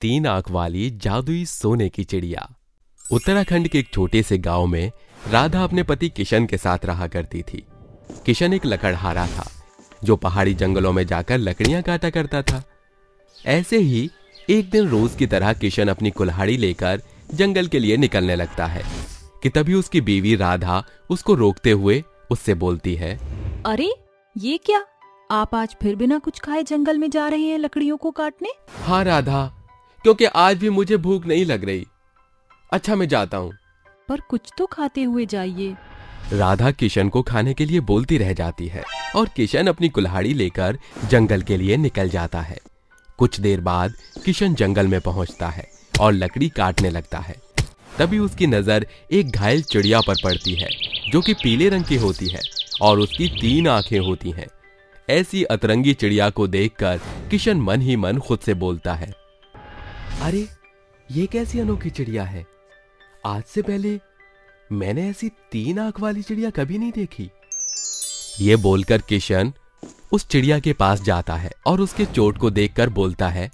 तीन आंख वाली जादुई सोने की चिड़िया। उत्तराखंड के एक छोटे से गांव में राधा अपने पति किशन के साथ रहा करती थी। किशन एक लकड़हारा था जो पहाड़ी जंगलों में जाकर लकड़ियां काटा करता था। ऐसे ही एक दिन रोज की तरह किशन अपनी कुल्हाड़ी लेकर जंगल के लिए निकलने लगता है कि तभी उसकी बीवी राधा उसको रोकते हुए उससे बोलती है, अरे ये क्या, आप आज फिर बिना कुछ खाए जंगल में जा रहे हैं लकड़ियों को काटने? हाँ राधा, क्योंकि आज भी मुझे भूख नहीं लग रही। अच्छा मैं जाता हूँ। पर कुछ तो खाते हुए जाइए। राधा किशन को खाने के लिए बोलती रह जाती है और किशन अपनी कुल्हाड़ी लेकर जंगल के लिए निकल जाता है। कुछ देर बाद किशन जंगल में पहुंचता है और लकड़ी काटने लगता है। तभी उसकी नजर एक घायल चिड़िया पर पड़ती है जो कि पीले रंग की होती है और उसकी 3 आंखें होती हैं। ऐसी अतरंगी चिड़िया को देखकर किशन मन ही मन खुद से बोलता है, अरे ये कैसी अनोखी चिड़िया है, आज से पहले मैंने ऐसी 3 आंख वाली चिड़िया कभी नहीं देखी। ये बोलकर किशन उस चिड़िया के पास जाता है और उसके चोट को देखकर बोलता है,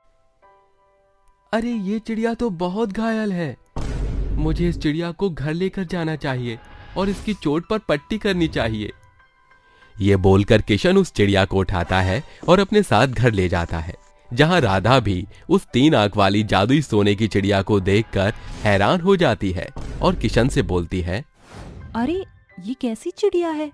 अरे ये चिड़िया तो बहुत घायल है, मुझे इस चिड़िया को घर लेकर जाना चाहिए और इसकी चोट पर पट्टी करनी चाहिए। ये बोलकर किशन उस चिड़िया को उठाता है और अपने साथ घर ले जाता है, जहां राधा भी उस 3 आंख वाली जादुई सोने की चिड़िया को देखकर हैरान हो जाती है और किशन से बोलती है, अरे ये कैसी चिड़िया है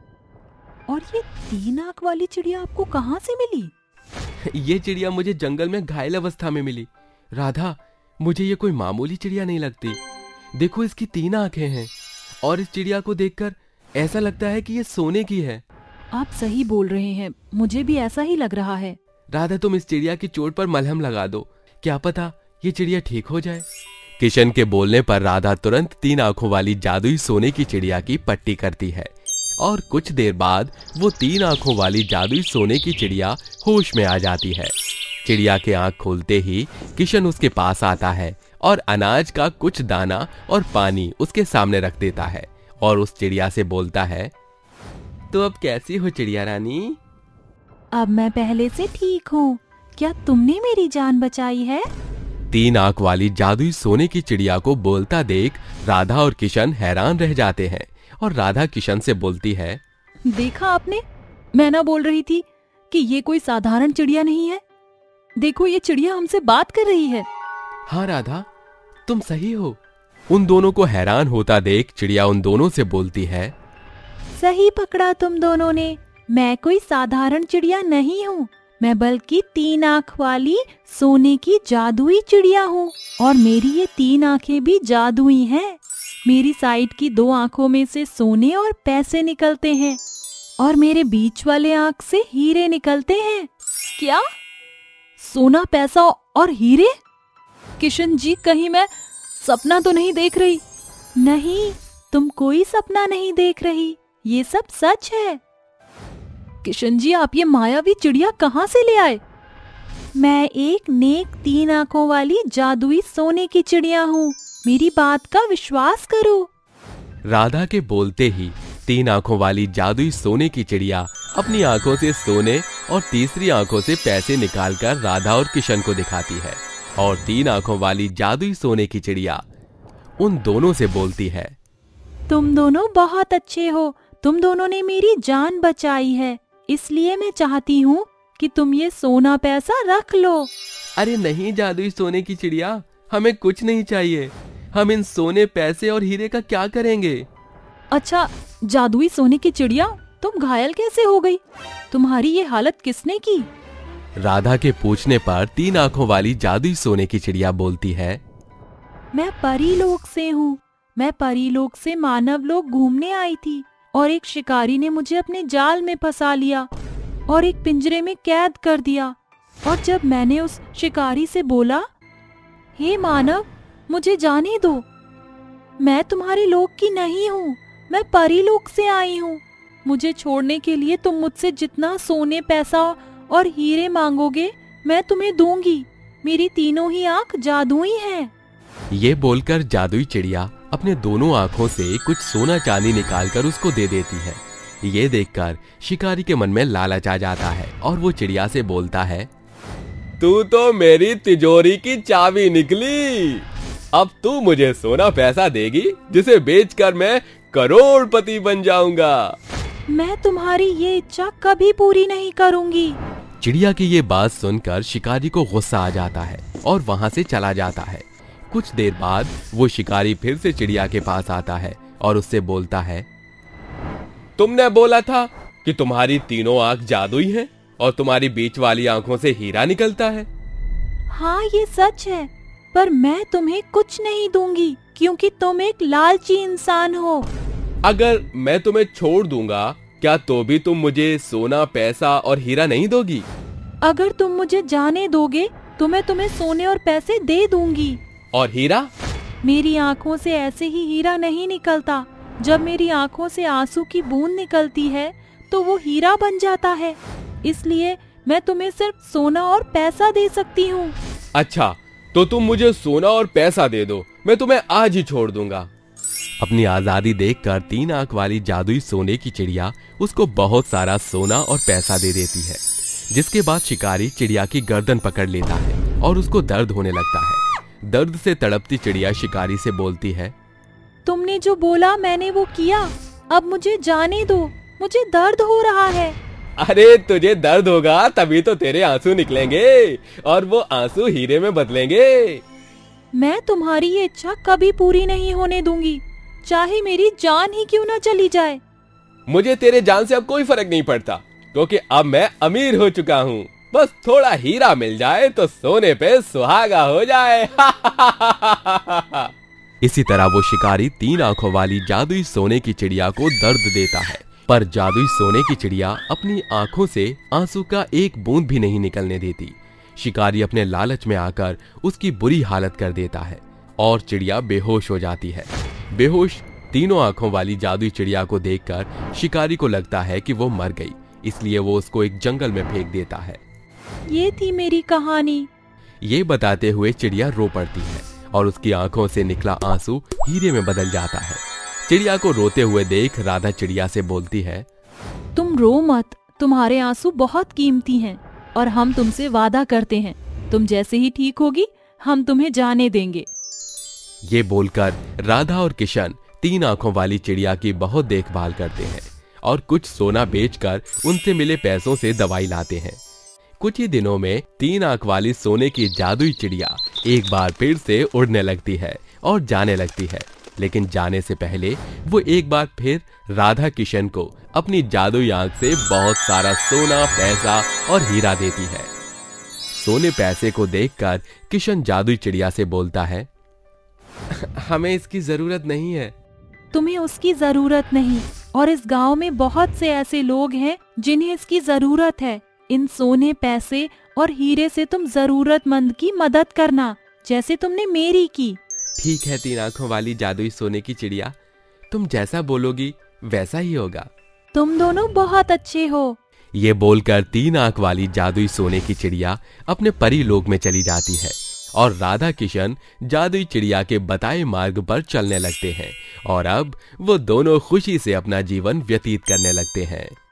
और ये 3 आंख वाली चिड़िया आपको कहां से मिली? ये चिड़िया मुझे जंगल में घायल अवस्था में मिली। राधा, मुझे ये कोई मामूली चिड़िया नहीं लगती। देखो इसकी 3 आंखें हैं और इस चिड़िया को देखकर ऐसा लगता है कि ये सोने की है। आप सही बोल रहे हैं, मुझे भी ऐसा ही लग रहा है। राधा, तुम इस चिड़िया की चोट पर मलहम लगा दो, क्या पता ये चिड़िया ठीक हो जाए। किशन के बोलने पर राधा तुरंत 3 आंखों वाली जादुई सोने की चिड़िया की पट्टी करती है और कुछ देर बाद वो 3 आंखों वाली जादुई सोने की चिड़िया होश में आ जाती है। चिड़िया के आंख खोलते ही किशन उसके पास आता है और अनाज का कुछ दाना और पानी उसके सामने रख देता है और उस चिड़िया से बोलता है, तो अब कैसी हो चिड़िया रानी? अब मैं पहले से ठीक हूँ। क्या तुमने मेरी जान बचाई है? 3 आंख वाली जादुई सोने की चिड़िया को बोलता देख राधा और किशन हैरान रह जाते हैं और राधा किशन से बोलती है, देखा आपने, मैं ना बोल रही थी कि ये कोई साधारण चिड़िया नहीं है। देखो ये चिड़िया हमसे बात कर रही है। हाँ राधा, तुम सही हो। उन दोनों को हैरान होता देख चिड़िया उन दोनों से बोलती है, सही पकड़ा तुम दोनों ने, मैं कोई साधारण चिड़िया नहीं हूँ, मैं बल्कि 3 आंख वाली सोने की जादुई चिड़िया हूँ और मेरी ये 3 आंखें भी जादुई हैं। मेरी साइड की 2 आंखों में से सोने और पैसे निकलते हैं और मेरे बीच वाले आंख से हीरे निकलते हैं। क्या? सोना, पैसा और हीरे? किशन जी, कहीं मैं सपना तो नहीं देख रही? नहीं, तुम कोई सपना नहीं देख रही, ये सब सच है। किशन जी, आप ये मायावी चिड़िया कहाँ से ले आए? मैं एक नेक 3 आंखों वाली जादुई सोने की चिड़िया हूँ, मेरी बात का विश्वास करो। राधा के बोलते ही 3 आंखों वाली जादुई सोने की चिड़िया अपनी आंखों से सोने और तीसरी आंखों से पैसे निकालकर राधा और किशन को दिखाती है और 3 आंखों वाली जादुई सोने की चिड़िया उन दोनों से बोलती है, तुम दोनों बहुत अच्छे हो, तुम दोनों ने मेरी जान बचाई है, इसलिए मैं चाहती हूँ कि तुम ये सोना पैसा रख लो। अरे नहीं जादुई सोने की चिड़िया, हमें कुछ नहीं चाहिए, हम इन सोने, पैसे और हीरे का क्या करेंगे? अच्छा जादुई सोने की चिड़िया, तुम घायल कैसे हो गई? तुम्हारी ये हालत किसने की? राधा के पूछने पर 3 आंखों वाली जादुई सोने की चिड़िया बोलती है, मैं परीलोक से हूँ, मैं परीलोक से मानव लोक घूमने आई थी और एक शिकारी ने मुझे अपने जाल में फंसा लिया और एक पिंजरे में कैद कर दिया। और जब मैंने उस शिकारी से बोला, हे मानव, मुझे जाने दो, मैं तुम्हारे लोक की नहीं हूँ, मैं परीलोक से आई हूँ, मुझे छोड़ने के लिए तुम मुझसे जितना सोने, पैसा और हीरे मांगोगे मैं तुम्हें दूंगी, मेरी तीनों ही आंख जादुई हैं। ये बोलकर जादुई चिड़िया अपने दोनों आंखों से कुछ सोना चांदी निकालकर उसको दे देती है। ये देखकर शिकारी के मन में लालच आ जाता है और वो चिड़िया से बोलता है, तू तो मेरी तिजोरी की चाबी निकली। अब तू मुझे सोना पैसा देगी जिसे बेचकर मैं करोड़पति बन जाऊंगा। मैं तुम्हारी ये इच्छा कभी पूरी नहीं करूंगी। चिड़िया की ये बात सुनकर शिकारी को गुस्सा आ जाता है और वहां से चला जाता है। कुछ देर बाद वो शिकारी फिर से चिड़िया के पास आता है और उससे बोलता है, तुमने बोला था कि तुम्हारी तीनों आंख जादुई हैं और तुम्हारी बीच वाली आंखों से हीरा निकलता है। हाँ, ये सच है, पर मैं तुम्हें कुछ नहीं दूंगी क्योंकि तुम एक लालची इंसान हो। अगर मैं तुम्हें छोड़ दूंगा, क्या तो भी तुम मुझे सोना पैसा और हीरा नहीं दोगी? अगर तुम मुझे जाने दोगे तो मैं तुम्हें सोने और पैसे दे दूंगी। और हीरा? मेरी आंखों से ऐसे ही हीरा नहीं निकलता। जब मेरी आंखों से आंसू की बूंद निकलती है तो वो हीरा बन जाता है। इसलिए मैं तुम्हें सिर्फ सोना और पैसा दे सकती हूँ। अच्छा, तो तुम मुझे सोना और पैसा दे दो, मैं तुम्हें आज ही छोड़ दूंगा। अपनी आजादी देखकर तीन आंख वाली जादुई सोने की चिड़िया उसको बहुत सारा सोना और पैसा दे देती है, जिसके बाद शिकारी चिड़िया की गर्दन पकड़ लेता है और उसको दर्द होने लगता है। दर्द से तड़पती चिड़िया शिकारी से बोलती है, तुमने जो बोला मैंने वो किया, अब मुझे जाने दो, मुझे दर्द हो रहा है। अरे तुझे दर्द होगा तभी तो तेरे आंसू निकलेंगे और वो आंसू हीरे में बदलेंगे। मैं तुम्हारी ये इच्छा कभी पूरी नहीं होने दूंगी, चाहे मेरी जान ही क्यों ना चली जाए। मुझे तेरे जान से अब कोई फर्क नहीं पड़ता, क्योंकि अब मैं अमीर हो चुका हूँ। बस थोड़ा हीरा मिल जाए तो सोने पे सुहागा हो जाए। इसी तरह वो शिकारी तीन आंखों वाली जादुई सोने की चिड़िया को दर्द देता है, पर जादुई सोने की चिड़िया अपनी आंखों से आंसू का एक बूंद भी नहीं निकलने देती। शिकारी अपने लालच में आकर उसकी बुरी हालत कर देता है और चिड़िया बेहोश हो जाती है। बेहोश तीनों आंखों वाली जादुई चिड़िया को देखकर शिकारी को लगता है कि वो मर गई, इसलिए वो उसको एक जंगल में फेंक देता है। ये थी मेरी कहानी। ये बताते हुए चिड़िया रो पड़ती है और उसकी आंखों से निकला आंसू हीरे में बदल जाता है। चिड़िया को रोते हुए देख राधा चिड़िया से बोलती है, तुम रो मत, तुम्हारे आंसू बहुत कीमती हैं और हम तुमसे वादा करते हैं, तुम जैसे ही ठीक होगी हम तुम्हें जाने देंगे। ये बोलकर राधा और किशन तीन आंखों वाली चिड़िया की बहुत देखभाल करते हैं और कुछ सोना बेचकर उनसे मिले पैसों से दवाई लाते हैं। कुछ ही दिनों में तीन आंख वाली सोने की जादुई चिड़िया एक बार फिर से उड़ने लगती है और जाने लगती है, लेकिन जाने से पहले वो एक बार फिर राधा किशन को अपनी जादुई आंख से बहुत सारा सोना पैसा और हीरा देती है। सोने पैसे को देखकर किशन जादुई चिड़िया से बोलता है, हमें इसकी जरूरत नहीं है। तुम्हें उसकी जरूरत नहीं, और इस गांव में बहुत से ऐसे लोग हैं जिन्हें इसकी जरूरत है। इन सोने पैसे और हीरे से तुम जरूरतमंद की मदद करना, जैसे तुमने मेरी की। ठीक है तीन आंखों वाली जादुई सोने की चिड़िया, तुम जैसा बोलोगी वैसा ही होगा। तुम दोनों बहुत अच्छे हो। ये बोलकर तीन आंख वाली जादुई सोने की चिड़िया अपने परी लोक में चली जाती है और राधा किशन जादुई चिड़िया के बताए मार्ग पर चलने लगते हैं और अब वो दोनों खुशी से अपना जीवन व्यतीत करने लगते हैं।